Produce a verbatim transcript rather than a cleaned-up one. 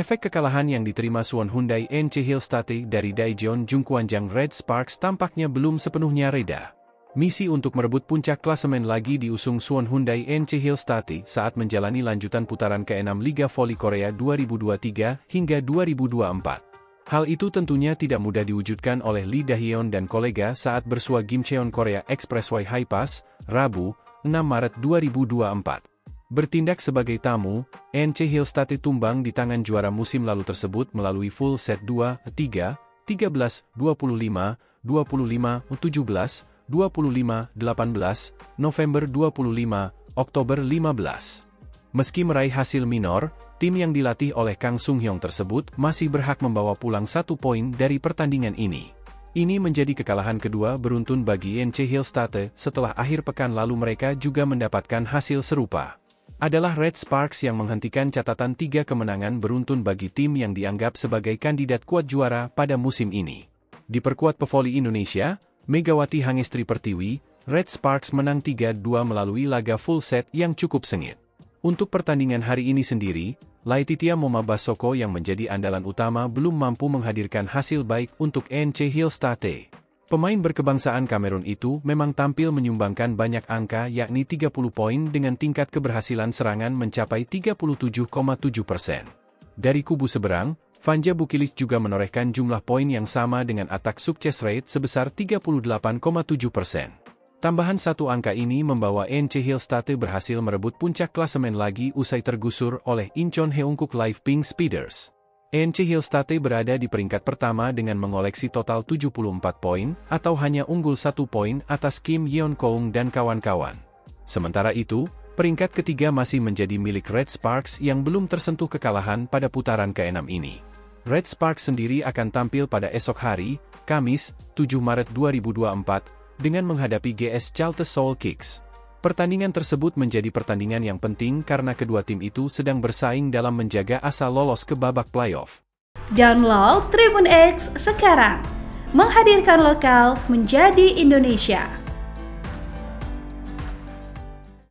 Efek kekalahan yang diterima Suwon Hyundai N C Hillstate dari Daejeon Jungkwanjang Red Sparks tampaknya belum sepenuhnya reda. Misi untuk merebut puncak klasemen lagi diusung Suwon Hyundai N C Hillstate saat menjalani lanjutan putaran keenam Liga Voli Korea dua ribu dua puluh tiga hingga dua ribu dua puluh empat. Hal itu tentunya tidak mudah diwujudkan oleh Lee Dahyun dan kolega saat bersua Gimcheon Korea Expressway Hi-Pass, Rabu, enam Maret dua ribu dua puluh empat. Bertindak sebagai tamu, N C Hillstate tumbang di tangan juara musim lalu tersebut melalui full set dua tiga, tiga belas dua puluh lima, dua puluh lima tujuh belas, dua puluh lima delapan belas, November dua puluh lima, Oktober lima belas. Meski meraih hasil minor, tim yang dilatih oleh Kang Sung-hyung tersebut masih berhak membawa pulang satu poin dari pertandingan ini. Ini menjadi kekalahan kedua beruntun bagi N C Hillstate setelah akhir pekan lalu mereka juga mendapatkan hasil serupa. Adalah Red Sparks yang menghentikan catatan tiga kemenangan beruntun bagi tim yang dianggap sebagai kandidat kuat juara pada musim ini. Diperkuat pevoli Indonesia, Megawati Hangestri Pertiwi, Red Sparks menang tiga dua melalui laga full set yang cukup sengit. Untuk pertandingan hari ini sendiri, Laetitia Momabasoko yang menjadi andalan utama belum mampu menghadirkan hasil baik untuk N C Hillstate. Pemain berkebangsaan Kamerun itu memang tampil menyumbangkan banyak angka yakni tiga puluh poin dengan tingkat keberhasilan serangan mencapai tiga puluh tujuh koma tujuh persen. Dari kubu seberang, Vanja Bukilic juga menorehkan jumlah poin yang sama dengan attack success rate sebesar tiga puluh delapan koma tujuh persen. Tambahan satu angka ini membawa N C Hillstate berhasil merebut puncak klasemen lagi usai tergusur oleh Incheon Heungkuk Live Pink Speeders. N C Hillstate berada di peringkat pertama dengan mengoleksi total tujuh puluh empat poin, atau hanya unggul satu poin atas Kim Yeon Koung dan kawan-kawan. Sementara itu, peringkat ketiga masih menjadi milik Red Sparks yang belum tersentuh kekalahan pada putaran keenam ini. Red Sparks sendiri akan tampil pada esok hari, Kamis, tujuh Maret dua ribu dua puluh empat, dengan menghadapi G S Chalte Seoul Kicks. Pertandingan tersebut menjadi pertandingan yang penting karena kedua tim itu sedang bersaing dalam menjaga asa lolos ke babak playoff. Download Tribun X sekarang, menghadirkan lokal menjadi Indonesia.